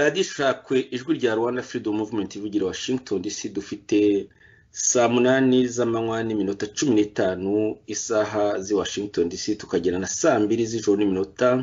radiyo Ishakwe ijwi rya Rwanda Freedom Movement ivugira Washington DC, dufite saa 8 z'amanywa n'iminota 15 isaha zi Washington DC, tukagera na saa 2 z'ijoro n'iminota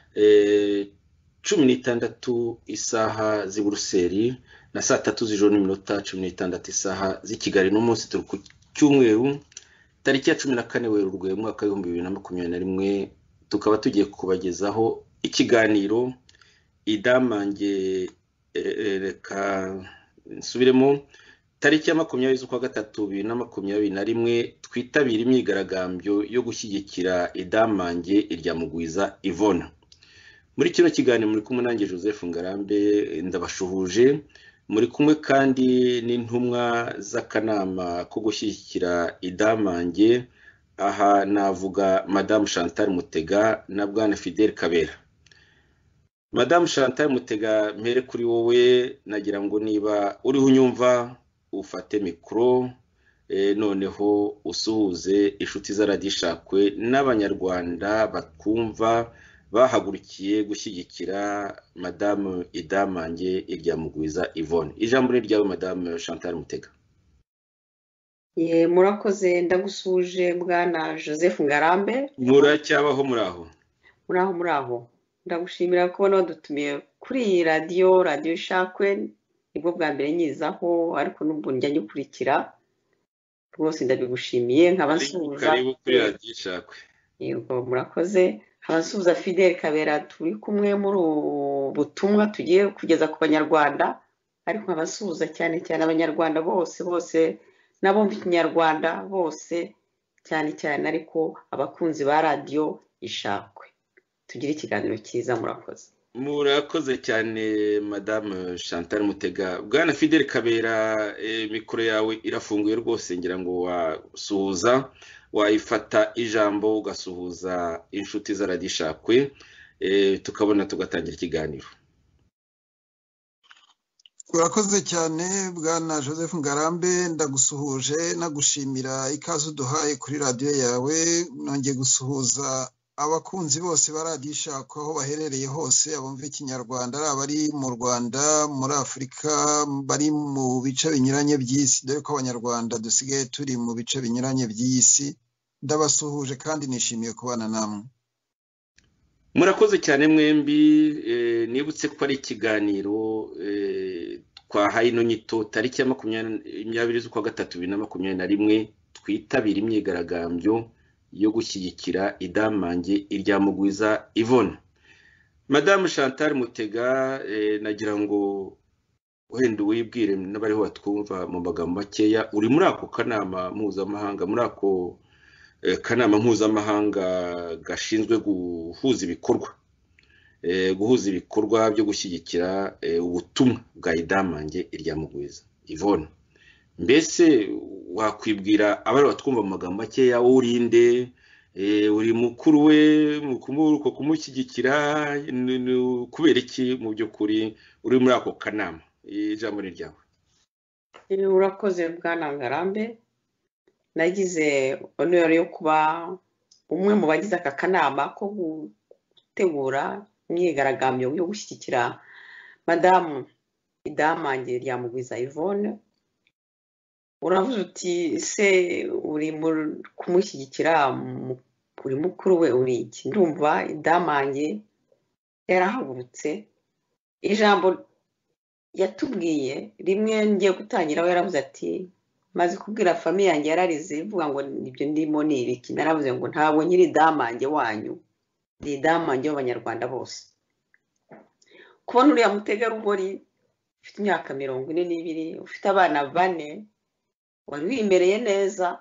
16 isaha zi Buruseli, na saa 3 z'ijoro n'iminota 16 isaha zi Kigali. N'umunsi turi ku cyumweru tariki ya 14 Werurwe mwaka wa 2021, tukaba tugiye kubagezaho ikiganiro Idamange reka nsubiremo tariki ya 20 z'ukwa Gatandatu 2021, twitabire imyigaragambyo yo gushyigikira Idamange Iryamugwiza Yvonne. Muri kino kiganiro muri kumwe nanjye Joseph Ngarambe, ndabashuhuje. Muri kumwe kandi n'intumwa z'akanama ko gushyigikira Idamange, aha navuga Madame Chantal MUTEGA na Bwana Fidèle KABERA. Madame Chantal MUTEGA, mpere kuri wowe, nagira ngo niba uri unyumva ufate mikro, noneho usuhuze inshuti za radiyo Ishakwe n'abanyarwanda bakumva bahagurukiye gushyigikira Madame Idamange Iryamugwiza Yvonne. Ijambo ni ryawe Madame Chantal MUTEGA. Murakoze, ndagusuje Bwana Joseph Ngarambe. Muracyabaho muraho? Muraho. Ndagushimira ko wadutumiye kuri iyi radiyo Ishakwe, nibwo bwa mbere nyizaho, ariko n'ubu njya nyikurikira rwose, ndabigushimiye. Nkabasuhuza karibu kuri radiyo Ishakwe. Yego, murakoze. Nkabasuhuza Fidèle KABERA, turi kumwe muri ubutumwa tugiye kugeza ku banyarwanda, ariko nkabasuhuza cyane cyane abanyarwanda bose n'abumva ikinyarwanda bose cyane, ariko abakunzi ba radiyo Ishakwe. Tugire ikiganiro cyiza, murakoze. Murakoze cyane Madame Chantal MUTEGA. Bwana Fidèle KABERA, mikoro yawe irafunguye rwose, ngira ngo wasuhuza, wayifata ijambo ugasuhuza inshuti za radiyo Ishakwe, tukabona tugatangira ikiganiro. Urakoze cyane Bwana Joseph Ngarambe, ndagusuhuje nagushimira ikaze uduhaye kuri radiyo yawe. Nongeye gusuhuza abakunzi bose ba radiyo Ishakwe aho baherereye hose, abumva ikinyarwanda, ari abari mu Rwanda, muri Afurika, bari mu bice binyuranye by'isi, dore ko abanyarwanda dusigaye turi mu bice binyuranye by'isi. Ndabasuhuje kandi nishimiye kubana namwe. Murakoze cyane mwembi. Nibutse ko ari ikiganiro twahaye ino nyito tariki ya 20 z'ukwa Gatandatu 2021, twitabire imyigaragambyo yo gushyigikira Idamange Iryamugwiza Yvonne. Madame Chantal MUTEGA, nagira ngo wenda wibwire n'abariho batwumva mu magambo makeya, uri muri ako kanama mpuzamahanga, muri ako kanama mpuzamahanga gashinzwe guhuza ibikorwa byo gushyigikira ubutumwa bwa Idamange Iryamugwiza Yvonne. Mbese wakwibwira abari batwumva mu magambo makeya, urinde, uri mukuru we muko kumushyigikira, kubera iki mu by'ukuri uri muri ako kanama? Ijambo ni ryawe. Urakoze Bwana Ngarambe. Nagize honor yo kuba umwe mu bagize aka kanama ko gutegura imyigaragambyo yo gushyigikira Madame Idamange Iryamugwiza Yvonne. Uravuze uti se uri kumushyigikira, uri mukuru we, uri iki? Ndumva Idamange yarahagurutse. Ijambo yatubwiye rimwe ngiye gutangira, we yaravuze ati, maze kubwira famiye yanjye yararize ivuga ngo nibyo ndimo ni ibiki. Naravuze ngo ntabwo nyiri Idamange wanyu, ni Idamange w'abanyarwanda bose. Kubona uriya mutegarugori ufite imyaka 42, ufite abana 4, wari wimereye neza,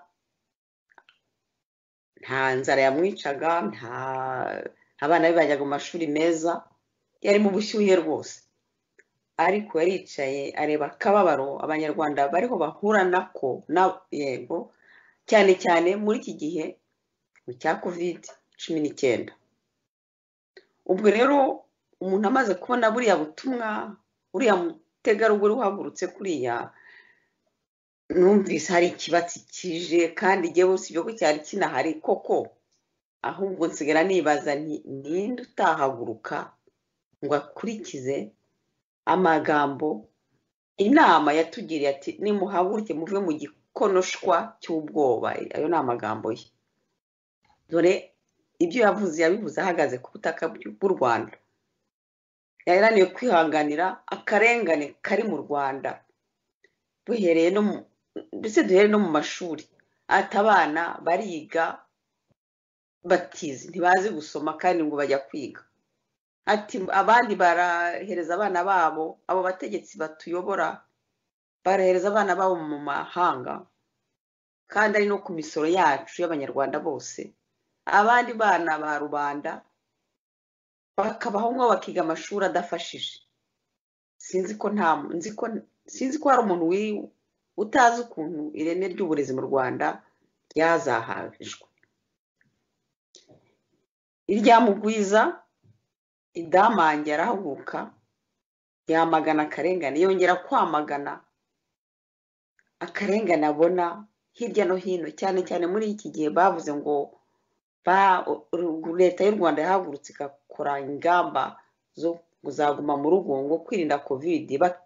nta nzara yamwicaga, nta abana be bajyaga mu mashuri meza, yari mu bushyuhe rwose, ariko yaricaye areba akababaro abanyarwanda bariho bahura nako, yego cyane muri iki gihe cya COVID-19. Ubwo rero umuntu amaze kubona buriya butumwa, uriya mutegarugori uhagurutse kuriya, numvise hari ikibatsi kije, kandi igihe si byo ko cyari kinahari koko, ahubwo nsigara nibaza ninde utahaguruka ngo akurikize amagambo inama yatugiriye ati nimuhaguruke muve mu gikonoshwa cy'ubwoba. Ayo ni amagambo ye. Dore ibyo yabivuze ahagaze ku butaka bw'u Rwanda. Yaraniye kwihanganira akarengane kari mu Rwanda, duhereye no mu mashuri. Ati abana bariga batizi, ntibazi gusoma kandi ngo bajya kwiga. Ati abandi barahereza abana babo, abo bategetsi batuyobora barahereza abana babo mu mahanga, kandi ari no ku misoro yacu y'abanyarwanda bose. Abandi bana ba rubanda bakabaho ngo bakiga amashuri adafashije. Sinzi ko hari umuntu utazi ukuntu ireme ry'uburezi mu Rwanda ryazaharijwe. Iryamugwiza Idamange arahaguruka yamagana akarengane, yongera kwamagana akarengane abona hirya no hino, cyane cyane muri iki gihe bavuze ngo leta y'u Rwanda yahagurutse igakora ingamba zo kuzaguma mu rugo ngo kwirinda covid,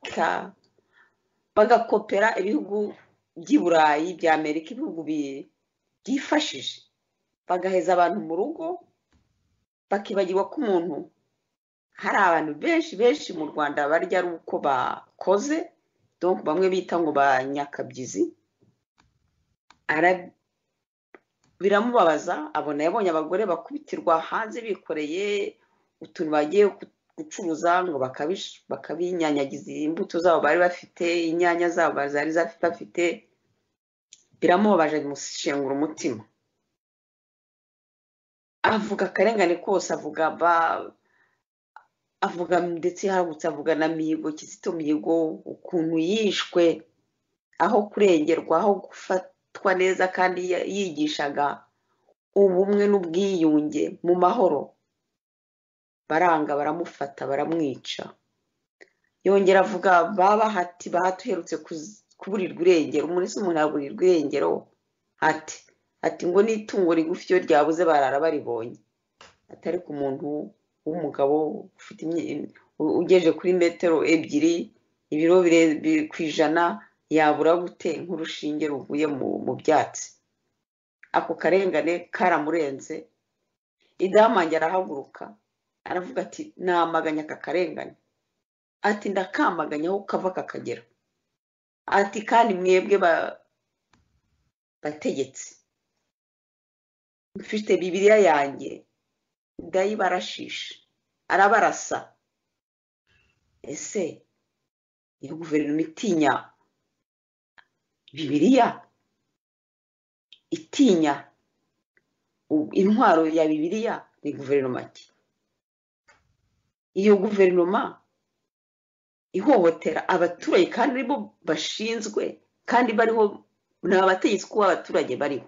bagakopera ibihugu by'i Burayi bya Amerika, ibihugu byifashije, bagaheza abantu mu rugo, bakibagirwa ko umuntu hari abantu benshi mu Rwanda barya ari uko bakoze, donc bamwe bita ngo ba nyakabyizi. Biramubabaza, yabonye abagore bakubitirwa hanze bikoreye utuntu bagiye gucuruza ngo bakabinyanyagiza imbuto zabo bari bafite, inyanya zabo zari bafite. Biramubabaje, bimushengura umutima. Avuga akarengane kose, avuga ndetse yahagutse avuga na Mihigo, Kizito Mihigo, ukuntu yishwe aho kurengerwa, aho gufatwa neza, kandi yigishaga ubumwe n'ubwiyunge mu mahoro. Baranga, baramufata, baramwica. Yongera avuga bahati uherutse kuburirwa irengero. Umuntu yaburirwa irengero ati ngo n'itungo rigufi iyo ryabuze barara baribonye. Atari ku muntu w'umugabo ugeje kuri metero 2, ibiro ku ijana, yabura gute nk'urushinge ruvuye mu byatsi? Ako karengane karamurenze. Idamange arahaguruka aravuga ati namaganya aka karengane. Ati ndakamaganya aho kava kakagera. Ati kandi mwebwe bategetsi, mfite Bibiliya yanjye ndayibarashisha. Arabarasa. Ese iyo guverinoma itinya Bibiliya, itinya intwaro ya Bibiliya, ni guverinoma ki? Iyo guverinoma ihohotera abaturage kandi aribo bashinzwe, kandi bariho n'abategetsi ko abaturage bariho.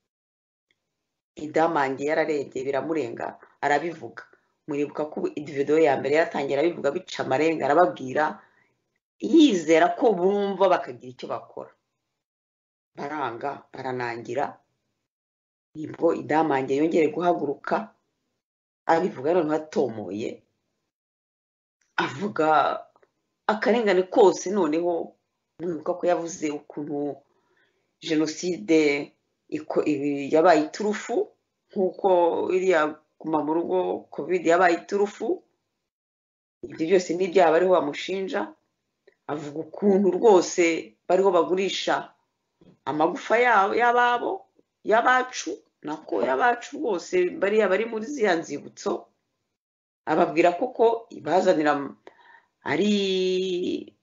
Idamange yararebye biramurenga, arabivuga. Muribuka ko video ya mbere yatangira abivuga bica amarenga, arababwira yizera ko bumva bakagira icyo bakora. Baranga, baranangira. Nibwo Idamange yongere guhaguruka abivuga noneho atomoye, avuga akarengane kose. Noneho mwibuka ko yavuze ukuntu jenoside yabaye iturufu, nk'uko iriya guma mu rugo covid yabaye iturufu. Ibyo byose ni ibyaha bariho bamushinja. Avuga ukuntu rwose bariho bagurisha amagufa y'abacu rwose, bariya bari muri ziya nzibutso. Ababwira koko ibazanira ari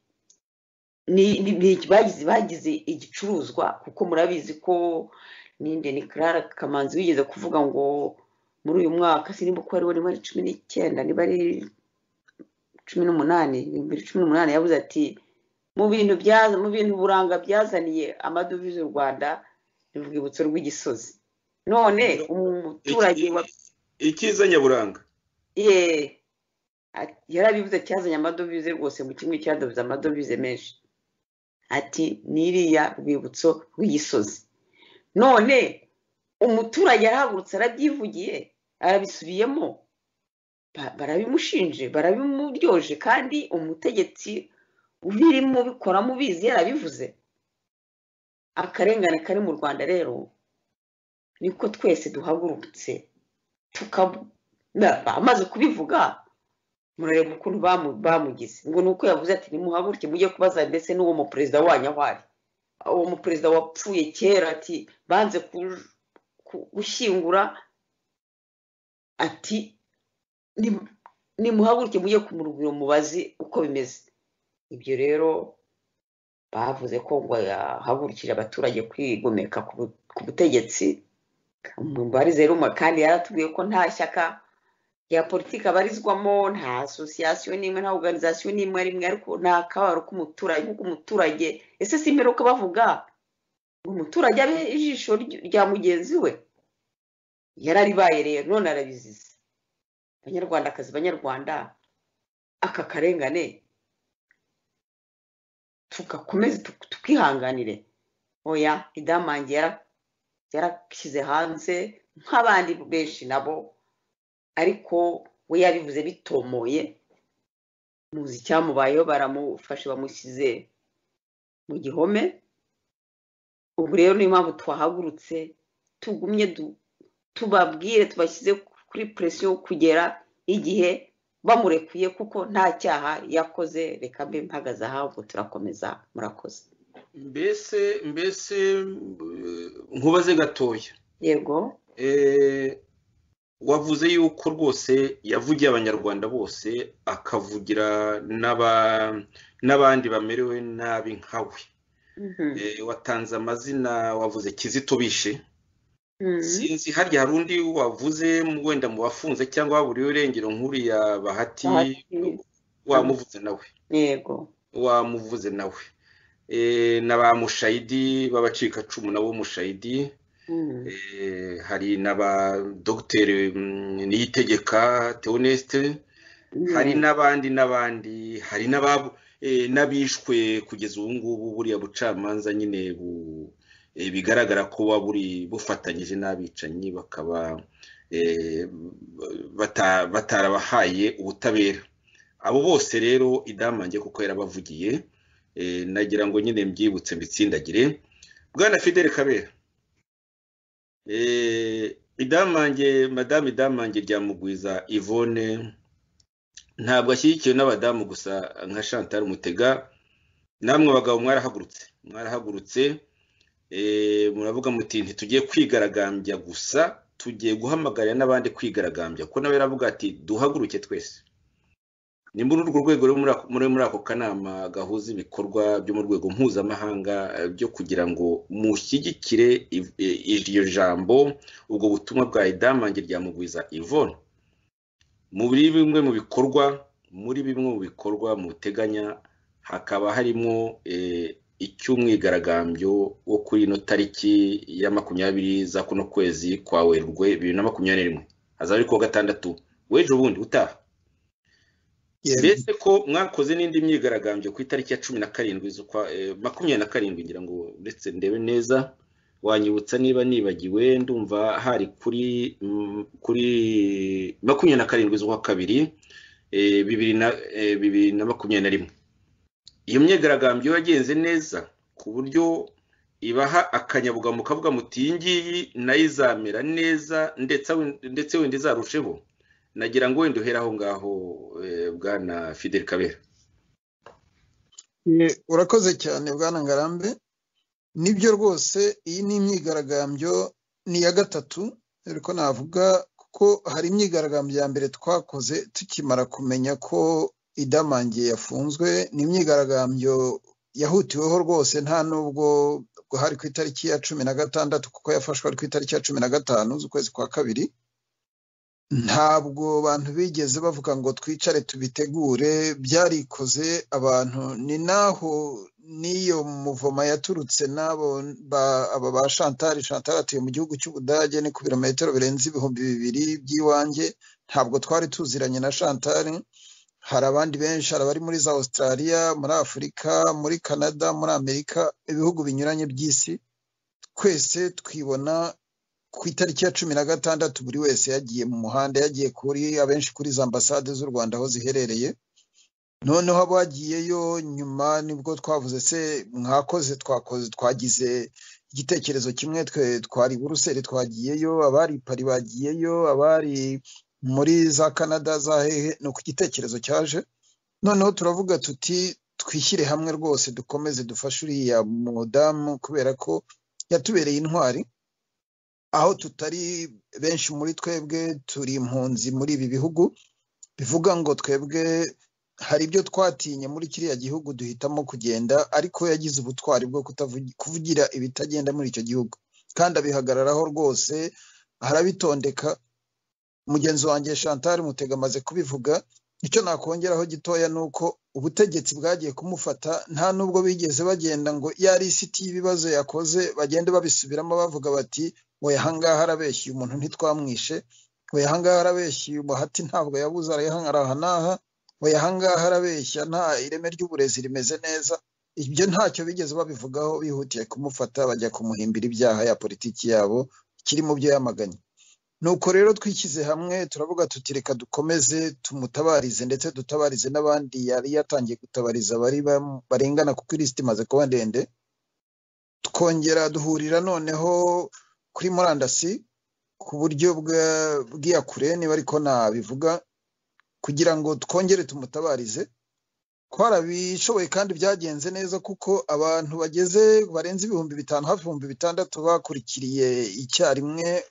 bagize igicuruzwa, kuko murabizi ko ninde ni Clara Kamanzi wigeze kuvuga ngo muri uyu mwaka sinimba ko ari 19, niba ari 2018 yavuze ati mu bintu buranga byazaniye amadovize y'u Rwanda ni urwibutso rw'igisozi. None umuturage ikiza nyaburanga yarabivuze cyazanye amadovize rwose, mu kimwe cyadovize amadovize menshi. Ati niriya rwibutso rw'igisozi. None umuturage arahagurutse arabyivugiye, arabisubiyemo. barabimushinje barabimuryoje kandi umutegetsi ubirimo bikora mubizi yarabivuze. Akarengane kari mu Rwanda rero niko twese duhagurutse amaze kubivuga murareba ukuntu bamugize ngo nuko yavuze ati nimuhaguruke mujye kubaza ndetse n'uwo mu perezida wanyu aho ari. Uwo mu perezida wapfuye kera ati banze gushyingura ati nimuhaguruke mujye kumurugiro mubazi uko bimeze. Ibyo rero bavuze ko ngo yahagurukije abaturage kwigomeka ku butegetsi mubarize rumwe kandi yaratubwiye ko nta shyaka ya politiki abarizwamo nta association n'imwe nta organisation n'imwe rimwe ariko nta kabaro k'umuturage nk'uko umuturage ese simperuka bavuga ngo umuturage abe ijisho rya mugenzi we yararibaye rero none arabizize. Banyarwandakazi banyarwanda aka karengane tugakomeze tukihanganire. Oya Idamange yarashyize hanze nk'abandi benshi nabo ariko we yabivuze bitomoye muzi icyamubayeho baramufashe bamushyize mu gihome. Ubu rero niyo mpamvu twahagurutse tugumye tubabwire tubashyize kuri presiyo kugera igihe bamurekuye kuko nta cyaha yakoze. Reka mbe mpagaze ahubwo turakomeza murakoze. mbese nkubaze gatoya. Yego. Wavuze yuko rwose yavugiye abanyarwanda bose akavugira n'abandi bamerewe nabi nkawe. Watanze amazina wavuze Kizito bishe. Sinzi harya hari undi wavuze wenda mu bafunze cyangwa waburiye irengero nkuru ya Bahati wamuvuze nawe. Yego. Wamuvuze nawe. N'aba mushayidi babacika cumu nabo mushayidi. Hari n'aba Dr Niyitegeka Theoneste. Hari n'abandi hari n'abishwe kugeza ubu ngubu buriya bucamanza nyine bigaragara ko waburi bufatanyije n'abicanyi bakaba batarabahaye ubutabera. Abo bose rero Idamange kuko yarabavugiye nagira ngo nyine mbyibutse mbitsindagire. Bwana Fidèle Kabera, Idamange Madame Idamange Iryamugwiza Yvonne ntabwo ashyigikiwe n'abadamu gusa nka Chantal MUTEGA. Namwe abagabo mwarahagurutse muravuga muti ntitugiye kwigaragambya gusa tugiye guhamagarira n'abandi kwigaragambya ko nawe yaravuga ati duhaguruke twese. Ni muri urwo rwego muri ako kanama gahuza ibikorwa byo mu rwego mpuzamahanga byo kugira ngo mushyigikire iryo jambo ubwo butumwa bwa Idamange Iryamugwiza Yvonne. Muri bimwe mu bikorwa muteganya hakaba harimo icy'umwigaragambyo wo kuri ino tariki ya 20 za kuno kwezi kwa Werurwe 2021 hazaba ari kuwa Gatandatu wejo bundi utaha. Mbese ko mwakoze n'indi myigaragambyo ku itariki ya 17 z'ukwa 27 ngira ngo ndetse ndebe neza wanyibutsa niba nibagiwe ndumva hari kuri 27 z'ukwa kabiri 2021. Iyo myigaragambyo yagenze neza ku buryo ibaha akanyabugamo kavuga muti ngiyi nayizamera neza ndetse wenda izarusheho. Nagira ngo wenda uhera aho ngaho Bwana Fidèle Kabera. Urakoze cyane Bwana Ngarambe. Nibyo rwose iyi ni imyigaragambyo ni ya gatatu ariko navuga kuko hari imyigaragambyo ya mbere twakoze tukimara kumenya ko Idamange yafunzwe. Ni imyigaragambyo yahutiweho rwose nta nubwo hari ku itariki ya 16 kuko yafashwe ari ku itariki ya 15 z'ukwezi kwa kabiri. Ntabwo abantu bigeze bavuga ngo twicare tubitegure, byarikoze abantu. Ni naho niyo muvoma yaturutse nabo aba ba Chantal atuye mu gihugu cy'Ubudage ni ku birometero birenze 2000 by'iwanjye. Ntabwo twari tuziranye na Chantal. Hari abandi benshi, hari abari muri za Australia, muri Afurika, muri Canada, muri Amerika, ibihugu binyuranye by'isi. Twese twibona ku itariki ya 16 buri wese yagiye mu muhanda, yagiye kuri abenshi kuri za ambasade z'u Rwanda aho ziherereye. Noneho abagiyeyo nyuma nibwo twavuze se mwakoze, twagize igitekerezo kimwe, twe twari Buruseli twagiyeyo, abari Paris bagiyeyo, abari muri za Canada za hehe, no ku gitekerezo cyaje. Noneho turavuga tuti twishyire hamwe rwose dukomeze dufashe uriya mudamu kubera ko yatubereye intwari. Aho tutari benshi muri twebwe turi impunzi muri ibi bihugu, bivuga ngo twebwe hari ibyo twatinye muri kiriya gihugu duhitamo kugenda, ariko yagize ubutwari bwo kuvugira ibitagenda muri icyo gihugu kandi abihagararaho rwose, harabitondeka. Mugenzi wanjye Chantal MUTEGA amaze kubivuga. Icyo nakongeraho gitoya nuko ubutegetsi bwagiye kumufata, nta nubwo bigeze bagenda ngo yari isiti y'ibibazo yakoze bagende babisubiramo bavuga bati oya hangaha arabeshye umuntu ntitwamwishe, oya hangaha arabeshye umuhati ntabwo yabuze arahanaha, oya hangaha arabeshya nta ireme ry'uburezi rimeze neza. Ibyo ntacyo bigeze babivugaho, bihutiye kumufata bajya kumuhimbira ibyaha ya politiki yabo kiri mu byo yamaganye. Nuko rero twishyize hamwe turavuga tuti reka dukomeze tumutabarize, ndetse dutabarize n'abandi yari yatangiye gutabariza bari barengana kuko ilisiti imaze kuba ndende. Twongera duhurira noneho kuri murandasi ku buryo bw'iyakure niba ariko nabivuga, kugira ngo twongere tumutabarize. Twarabishoboye kandi byagenze neza kuko abantu barenze 5,000 hafi 6,000 bakurikiriye icyarimwe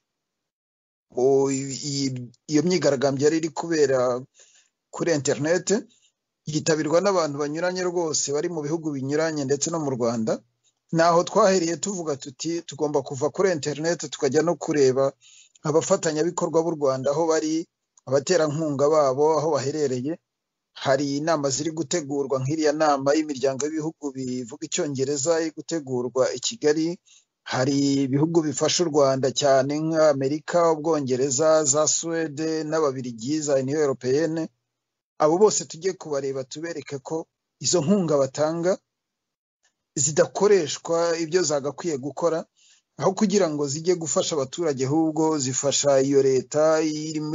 iyo myigaragambyo yari iri kubera kuri internet, yitabirwa n'abantu banyuranye rwose bari mu bihugu binyuranye ndetse no mu Rwanda. Naho twahereye tuvuga tuti tugomba kuva kuri internet tukajya no kureba abafatanyabikorwa b'u Rwanda aho bari, abaterankunga babo aho baherereye. Hari inama ziri gutegurwa nk'iriya nama y'imiryango y'ibihugu bivuga icyongereza iri gutegurwa i Kigali. Hari ibihugu bifasha u Rwanda cyane nk'Amerika, Ubwongereza, za Suwede n'Ababiligi, za Union Européenne. Abo bose tujye kubareba tubereke ko izo nkunga batanga zidakoreshwa ibyo zagakwiye gukora, aho kugira ngo zijye gufasha abaturage ahubwo zifasha iyo leta irimo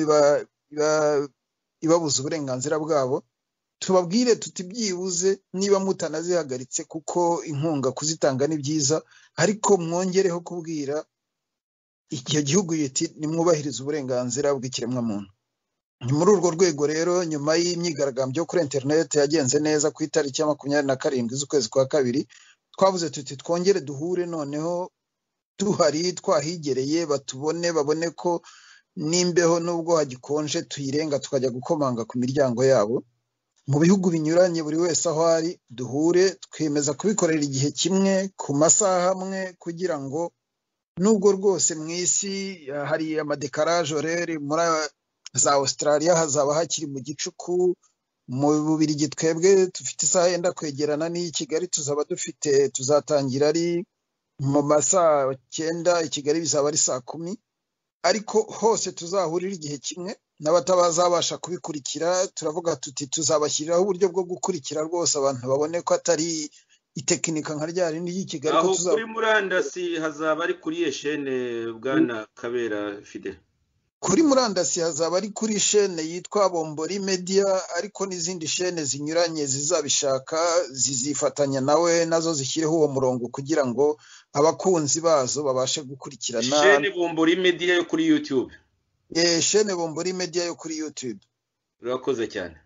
ibabuza uburenganzira bwabo. Tubabwire tuti byibuze niba mutanazihagaritse kuko inkunga kuzitanga ni byiza, ariko mwongereho kubwira igihe gihugu yiti nimwubahiriza uburenganzira bw'ikiremwamuntu. Ni muri urwo rwego rero nyuma y'imyigaragambyo kuri internet yagenze neza ku itariki ya 27 z'ukwezi kwa kabiri, twavuze tuti twongere duhure noneho duhari twahigereye, batubone babone ko nimbeho nubwo hagikonje tuyirenga tukajya gukomanga ku miryango yabo mu bihugu binyuranye. Buri wese aho ari duhure, twemeza kubikorera igihe kimwe ku masaha amwe, kugira ngo nubwo rwose mu isi hari amadekaraje horaire, muri za Australia hazaba hakiri mu gicuku, mu Bubiligi twebwe dufite isaha yenda kwegerana n'iyi Kigali tuzatangira ari mu masaha 9, i Kigali bizaba ari saa 10, ariko hose tuzahurira igihe kimwe. N'abatabazabasha kubikurikira turavuga tuti tuzabashyiriraho uburyo bwo gukurikira rwose abantu babone ko atari itekinika nka ryari n'iki Kigali ko tuzaba kuri murandasi. Hazaba ari kuri chaîne Bwana KABERA Fidèle. Kuri murandasi hazaba ari kuri chaîne yitwa Bombori Media, ariko n'izindi chaîne zinyuranye zizabishaka zizifatanya nawe nazo zishyireho uwo murongo kugira ngo abakunzi bazo babashe gukurikirana. Chaîne Bombori Media yo kuri YouTube. Chaîne Bombori Media yo kuri YouTube. Urakoze cyane.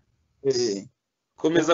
Komeza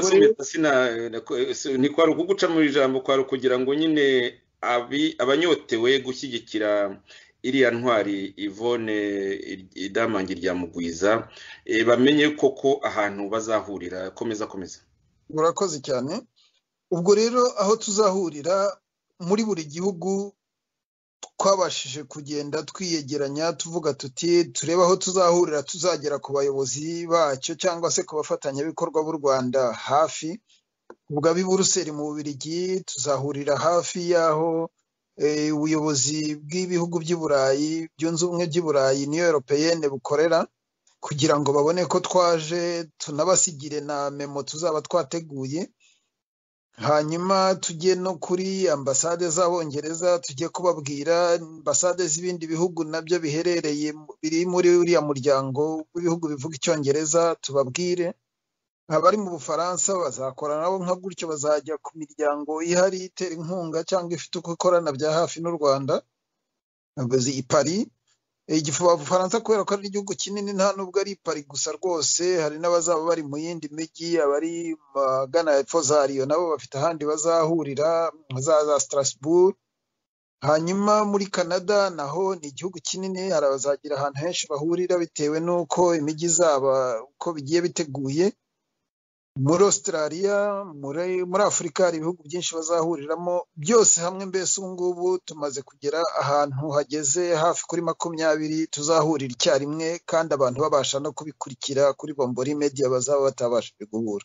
ni kwari ukuguca mu ijambo, kwari kugira ngo nyine abanyotewe gushyigikira iriya ntwari Yvonne Idamange Iryamugwiza bamenye koko ahantu bazahurira. Komeza. Urakoze cyane. Ubwo rero aho tuzahurira muri buri gihugu twabashije kugenda twiyegeranya tuvuga tuti tureba aho tuzahurira, tuzagera ku bayobozi bacyo cyangwa se ku bafatanyabikorwa b'u Rwanda hafi. Ubwo ab'i Buruseli mu Bubiligi tuzahurira hafi y'aho ubuyobozi bw'ibihugu by'i Burayi, byunze ubumwe by'i Burayi, Union Européenne bukorera, kugira ngo babone ko twaje tunabasigire na memo tuzaba twateguye. hanyuma tujye no kuri ambasade z'abongereza tujye kubabwira ambasade z'ibindi bihugu nabyo biherereye biri muri uriya muryango w'ibihugu bivuga icyongereza tubabwire abari mu Bufaransa bazakora nabo nka gutyo bazajya ku miryango ihari itera inkunga cyangwa ifite uko ikorana bya hafi n'u Rwanda i Paris Ubufaransa kubera ko ari igihugu kinini nta nubwo ari Paris gusa rwose hari n'abazaba bari mu yindi mijyi abari magana epfo za Lyon nabo bafite ahandi bazahurira za Strasbourg hanyuma muri Canada naho ni igihugu kinini hari abazagira ahantu henshi bahurira bitewe n'uko imijyi zaba uko bigiye biteguye muri Australia muri Afurika hari ibihugu byinshi bazahuriramo byose hamwe mbese ubu ngubu tumaze kugera ahantu hageze hafi kuri 20 tuzahurira icyarimwe kandi abantu babasha no kubikurikira kuri Bombori Media bazaba batabashije guhura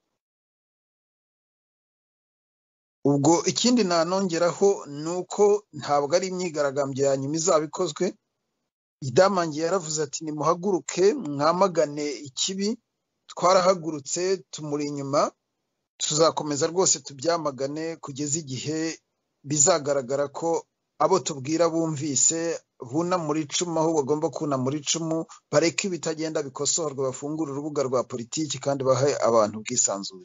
ubwo ikindi nanongeraho nuko ntabwo ari imyigaragambyo ya nyuma izabikozwe Idamange yaravuze ati nimuhaguruke mwamagane ikibi twarahagurutse tumuri inyuma tuzakomeza rwose tubyamagane kugeza igihe bizagaragara ko abo tubwira bumvise buna muri icumu aho bagomba kuna muri icumu bareke ibitagenda bikosorwa bafungura urubuga rwa politiki kandi bahe abantu ubwisanzure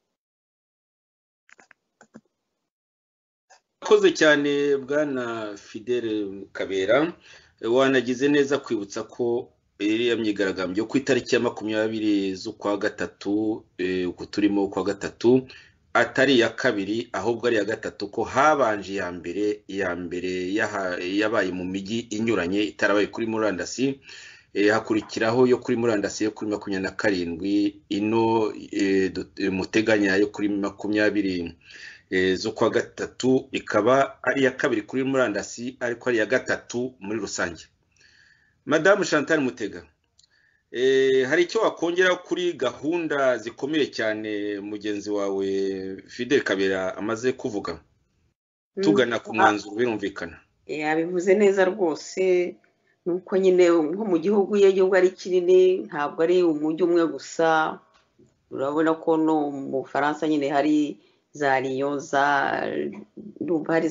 Koze cyane Bwana Fidèle Kabera wanagize neza kwibutsa ko iriya myigaragambyo ku itariki ya 20 z'ukwa gatatu uko turimo kwa gatatu atari ya kabiri ahubwo ari ya gatatu ko habanje ya mbere yabaye mu mijyi inyuranye itarabaye kuri murandasi hakurikiraho yo kuri murandasi yo kuri 27 ino muteganya yo kuri 20 z'ukwa gatatu ikaba ari ya kabiri kuri murandasi ariko ari ya gatatu muri rusange Madame Chantal Mutega hari icyo wakongera kuri gahunda zikomeye cyane mugenzi wawe Fidèle Kabera amaze kuvuga tugana ku mwanzuro birumvikana yabivuze neza rwose nuko nyine nko mu gihugu y'igihugu ari kinini ntabwo ari umujyi umwe gusa urabona ko no mu Faransa nyine hari za Lyon za hari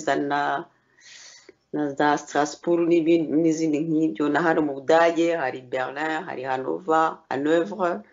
na Strasbourg n'izindi nk'ibyo na hano mu Budage hari Berlin hari Hanovre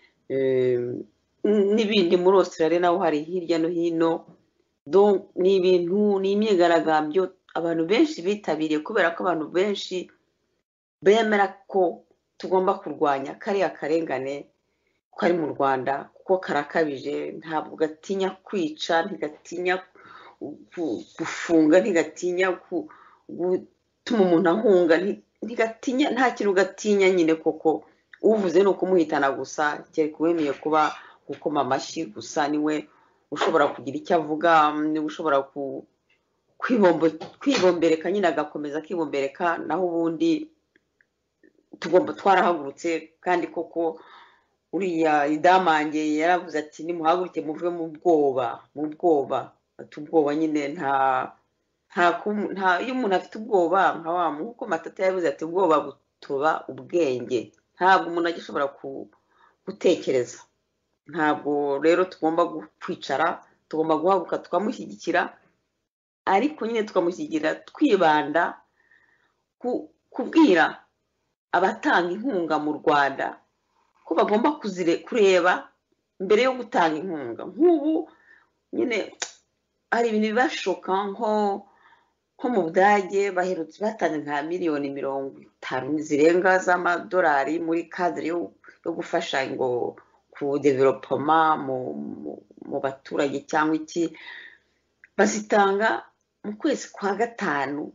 n'ibindi muri Australia naho hari hirya no hino donc ni ibintu ni imyigaragambyo abantu benshi bitabiriye kubera ko abantu benshi bemera ko tugomba kurwanya kariya karengane ko ari mu Rwanda kuko karakabije ntabwo gatinya kwica ntigatinya gufunga ntigatinya gutuma umuntu ahunga ntigatinya nta kintu gatinya nyine koko uvuze no kumuhitana gusa cyari kuwemeye kuba gukoma amashyi gusa niwe ushobora kugira icyo avuga niwe ushobora kwibombereka nyine agakomeza kwibombereka naho ubundi tugomba twarahagurutse kandi koko uriya Idamange yaravuze ati nimuhaguruke muve mu bwoba ubwoba nyine nta iyo umuntu afite ubwoba nka wa nkuko Matata yavuze ati ubwoba butuba ubwenge ntabwo umuntu agishobora gutekereza ntabwo rero tugomba kwicara tugomba guhaguruka tukamushyigikira ariko nyine tukamushyigikira twibanda kubwira abatanga inkunga mu Rwanda ko bagomba kureba mbere yo gutanga inkunga nk'ubu nyine hari ibintu bibashoka nko mu Budage baherutse batanga nka miliyoni 50 zirenga z'amadolari muri cadre yo gufasha ngo ku development mu baturage cyangwa iki bazitanga mu kwezi kwa gatanu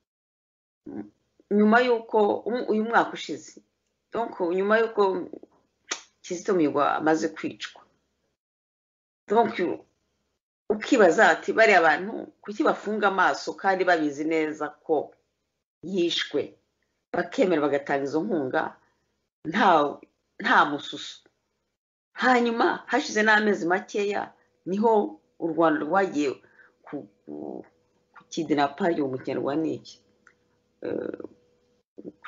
nyuma yuko uyu mwaka ushize donc nyuma yuko Kizito Mihigo amaze kwicwa donc ukibaza ati bari abantu kuki bafunga amaso kandi babizi neza ko yishwe bakemera bagatanga izo nkunga nta mususu hanyuma hashize n'amezi makeya niho u Rwanda rwagiye ku kidnapa yo mu Kinyarwanda n'iki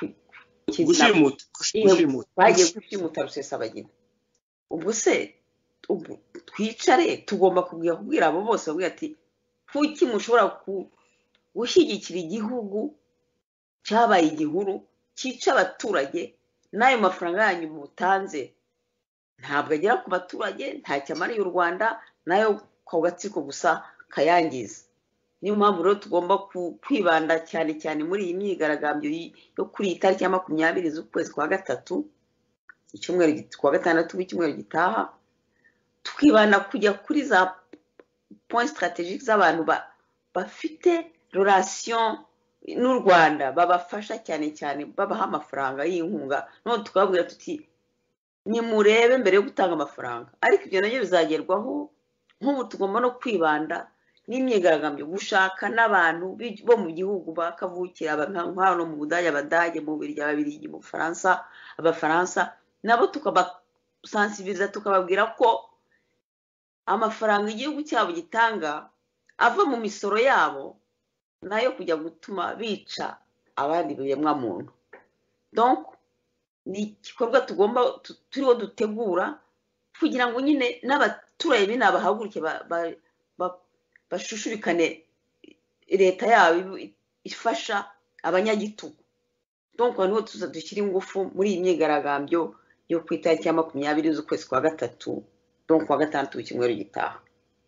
bagiye gushimuta Rusesabagina ubwo se twicare tugomba kubwira abo bose babwira ati kuki mushobora gushyigikira igihugu cyabaye igihuru cyica abaturage n'ayo mafaranga yanyu mutanze ntabwo agera ku baturage ntacyo amariye u Rwanda nayo ku gatsiko gusa kayangiza. Niyo mpamvu rero tugomba kwibanda cyane cyane muri iyi myigaragambyo yo kuri iyi tariki ya 20 z'ukwezi kwa gatatu icyumweru kwa gatandatu w'icyumweru gitaha, tukibanda kujya kuri za point strategique z'abantu bafite relation n'u Rwanda babafasha cyane cyane babaha amafaranga y'inkunga, none tukababwira tuti nimurebe mbere yo gutanga amafaranga. Ariko ibyo nabyo bizagerwaho nk'ubu tugomba no kwibanda n'imyigaragambyo gushaka n'abantu bo mu gihugu bakavukira hano mu Budage, Abadage, mu Bubiligi, Ababiligi, mu Bufaransa, Abafaransa, nabo tukabasensibiliza tukababwira ko amafaranga igihugu cyabo gitanga ava mu misoro yabo nayo kujya gutuma bica abandi biremwa muntu. Donc ni igikorwa tugomba turiho dutegura kugira ngo nyine n'abaturage binabahaguruke bashushubikane leta yabo ifasha abanyagitugu. Donc niho tuzadushyira ingufu muri iyi myigaragambyo yo ku itariki ya 20 z'ukwezi kwa gatatu, donc kwa gatandatu w'icyumweru gitaha.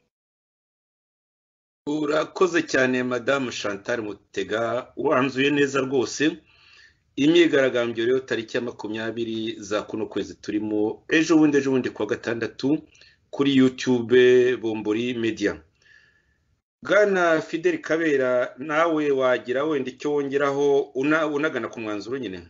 Urakoze cyane Madame Chantal Mutega, wanzuye neza rwose. Imyigaragambyo rero tariki ya 20 za kuno kwezi turimo ejo bundi kwa gatandatu kuri YouTube Bombori Media. Bwana Fidèle Kabera, nawe wagira wenda icyo wongeraho unagana ku mwanzuro nyine?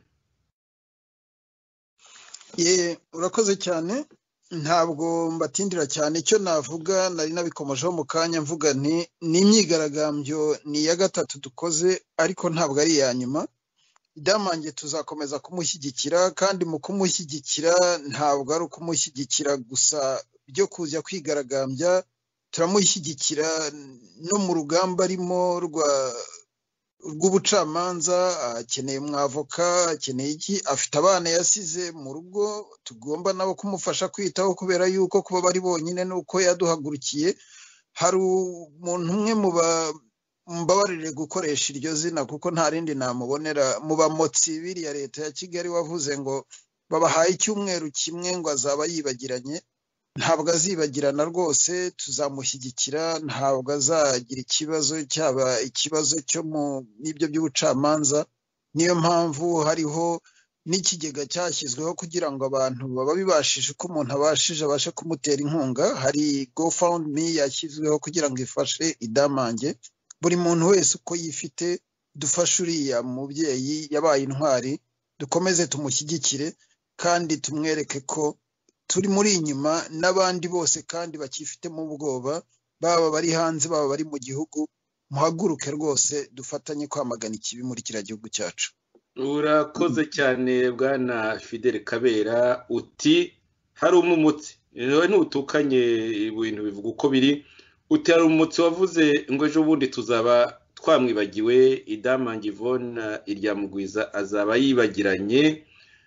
Urakoze cyane, ntabwo mbatindira cyane. Icyo navuga nari nabikomojeho mu kanya mvuga nti ni imyigaragambyo ni ya gatatu dukoze, ariko ntabwo ari iya nyuma. Idamange tuzakomeza kumushyigikira, kandi mu kumushyigikira ntabwo ari ukumushyigikira gusa byo kujya kwigaragambya, turamushyigikira no mu rugamba arimo rw'ubucamanza. Akeneye umwavoka, akeneye iki, afite abana yasize mu rugo, tugomba nabo kumufasha kwitaho, kubera yuko kuba bari bonyine nuko yaduhagurukiye. Hari umuntu umwe mbabarire gukoresha iryo zina kuko nta rindi namubonera, mu bamotsi biriya leta ya Kigali wavuze ngo babahaye icyumweru kimwe ngo azaba yibagiranye. Ntabwo azibagirana rwose, tuzamushyigikira, ntabwo azagira ikibazo cyaba ikibazo cyo mu n'ibyo by'ubucamanza. Niyo mpamvu hariho n'ikigega cyashyizweho kugira ngo abantu baba bibashije uko umuntu abashe kumutera inkunga. Hari GoFundMe yashyizweho kugira ngo ifashe Idamange. Buri muntu wese uko yifite dufashe uriya mubyeyi yabaye intwari, dukomeze tumushyigikire kandi tumwereke ko turi muri inyuma n'abandi bose kandi bakifitemo ubwoba, baba bari hanze baba bari mu gihugu. Muhaguruke rwose dufatanye kwamagana ikibi muri kiriya gihugu cyacu. Urakoze cyane Bwana Fidèle Kabera. Uti hari umumutsi, ntutukanye ibintu bivuga uko biri. Uti hari umumutsi wavuze ngo ejo bundi tuzaba twamwibagiwe, Idamange Yvonne Iryamugwiza azaba yibagiranye.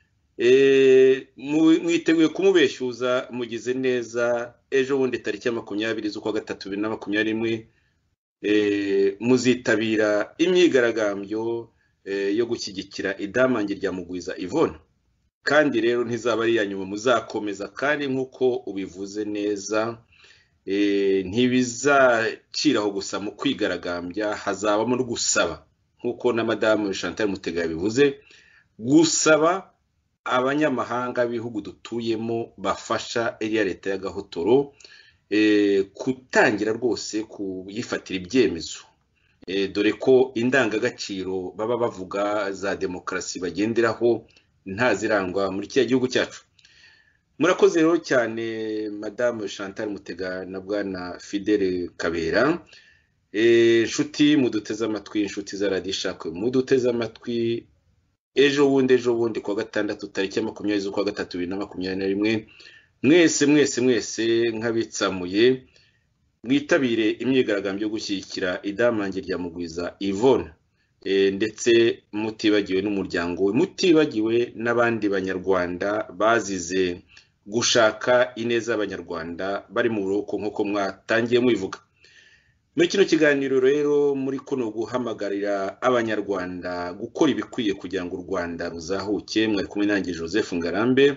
Mwiteguye kumubeshyuza, mugize neza. Ejo bundi tariki ya 20 z'ukwa gatatu 2021 muzitabira imyigaragambyo yo gushyigikira Idamange Iryamugwiza Yvonne, kandi rero ntizaba ari iya nyuma, muzakomeza. kandi nk'uko ubivuze neza, ntibizaciraho gusa mu kwigaragambya, hazabamo no gusaba, nk'uko na Madame Chantal Mutega yabivuze, gusaba abanyamahanga b'ibihugu dutuyemo bafasha iriya leta ya gahotoro kutangira rwose kuyifatira ibyemezo, dore ko indangagaciro baba bavuga za demokarasi bagenderaho ntazirangwa muri kiriya gihugu cyacu. Murakoze rero cyane Madame Chantal Mutega na Bwana Fidèle Kabera. Nshuti muduteze amatwi, inshuti za Radio Ishakwe muduteze amatwi, ejo bundi kwa gatandatu tariki ya 20 z'ukwa gatatu 2021, mwese nk'abitsamuye mwitabire imyigaragambyo yo gushyigikira Idamange Iryamugwiza Yvonne, ndetse mutibagiwe n'umuryango we, mutibagiwe n'abandi banyarwanda bazize gushaka ineza y'abanyarwanda bari mu buroko nk'uko mwatangiye mubivuga. Muri kino kiganiro rero muri kuno guhamagarira abanyarwanda gukora ibikwiye kugira ngo u Rwanda ruzahuke, mwari kumwe nanjye Joseph Ngarambe,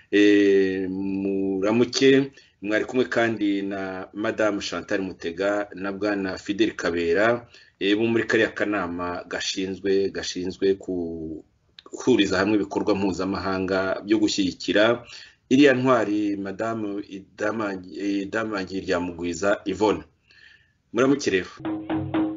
muramuke, mwari kumwe kandi na Madame Chantal MUTEGA na Bwana Fidèle KABERA bo muri kariya kanama gashinzwe kuhuriza hamwe ibikorwa mpuzamahanga byo gushyigikira iriya ntwari Madame Idamange Iryamugwiza Yvonne. Muramuke rero.